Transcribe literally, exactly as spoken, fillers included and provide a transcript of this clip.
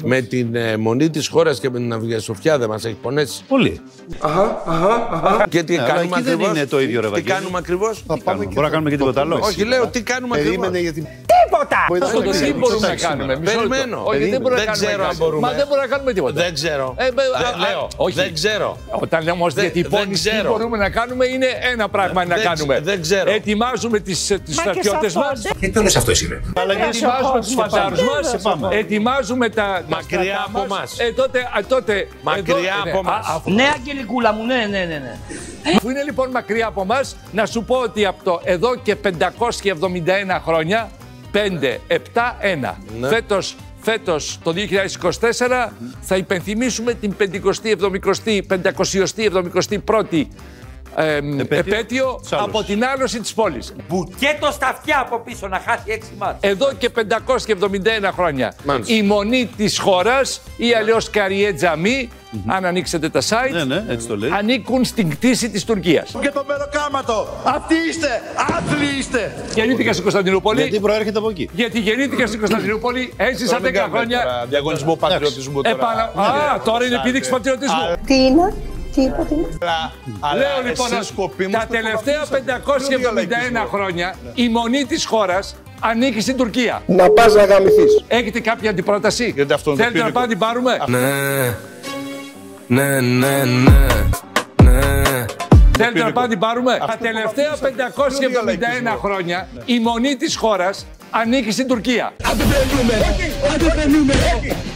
Με την ε, μονή της χώρας και με την Αγία Σοφιά δεν μας έχει πονέσει. Πολύ. Αχα, αχα, αχα. Και τι ε, κάνουμε ακριβώς. Δεν είναι το ίδιο, ρε Τι κάνουμε ακριβώς. Μπορούμε να κάνουμε και τίποτα άλλο. Όχι, λέω τι κάνουμε ακριβώς. Τίποτα! Αυτό τι μπορούμε να κάνουμε. Περιμένω. Όχι, δεν μπορούμε να κάνουμε. Μα δεν μπορούμε να κάνουμε τίποτα. Δεν ξέρω. Λέω. Δεν ξέρω. Όταν λέμε όμως διατυπώνεις τι μπορούμε να κάνουμε, είναι ένα πράγμα να κάνουμε. Δεν ξέρω. Ετοιμάζουμε τις στρατιώτες μας. Γιατί το λες αυτό εσύ, ρε. Ετοιμάζουμε τους φαντάρους μας. Ετοιμάζουμε τα. Μακριά από εμάς. Τότε. Μακριά από εμάς. Ναι, Αγγελικούλα μου, ναι, ναι, ναι. Αφού είναι λοιπόν μακριά από εμάς, να σου πω ότι από το εδώ και πεντακόσια εβδομήντα ένα χρόνια, πέντε, επτά, ένα. Ναι. Φέτος, φέτος, το δύο χιλιάδες είκοσι τέσσερα, θα υπενθυμίσουμε την πεντηκοστή, εβδομηκοστή, πεντακοσιοστή, εβδομηκοστή πρώτη ε, επέτειο, επέτειο από την άλωση της πόλης. Μπουκέτο στα αυτιά από πίσω, να χάσει έξι μάτς. Εδώ και πεντακόσια εβδομήντα ένα χρόνια. Μάλιστα. Η μονή της χώρας ή αλλιώς Καριέ Τζαμί, mm-hmm. αν ανοίξετε τα site, ναι, ναι, έτσι το λέει. ανήκουν στην κτήση της Τουρκίας. Και το μεροκάματο! Αυτοί είστε! Άθλοι είστε! Γεννήθηκα στην Κωνσταντινούπολη. Γιατί προέρχεται από εκεί. Γιατί γεννήθηκα στην Κωνσταντινούπολη, έζησα δέκα χρόνια. Διαγωνισμό πατριωτισμού τώρα. Α, τώρα είναι επίδειξη πατριωτισμού. Τι είναι, τι είπα, τι είναι. Λέω λοιπόν, τα τελευταία πεντακόσια εβδομήντα ένα χρόνια η μονή της χώρας ανήκει στην Τουρκία. Να πας να γαμηθείς. Έχετε κάποια αντιπρόταση? Γιατί αυτό είναι θέλετε να πάμε την πάρουμε? Ναι, ναι, ναι, ναι, ναι. Θέλετε να πάμε την πάρουμε? Τα τελευταία πεντακόσια εβδομήντα ένα χρόνια η μονή της χώρας ανήκει στην Τουρκία. Αντιπρελούμε! Αντιπρελούμε!